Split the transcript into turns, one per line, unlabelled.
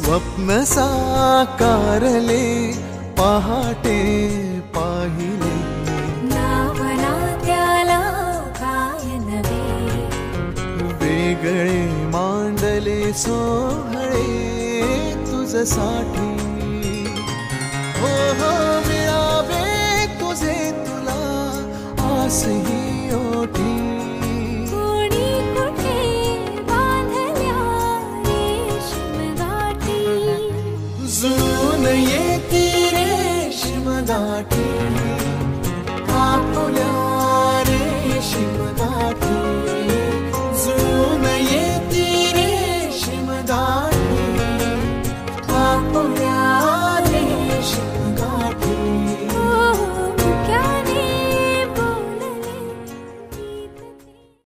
स्वप्न साकारले पहाटे पाहिले
नावना त्याला काय नवे
वेगळे मांडले सोहळे तुझसाठी हो हो मिळावे तुझे तुला आस ही ओठी
कोणी कुठे बांधल्या रेशीम गाठी
जुळून येती रेशीम गाठी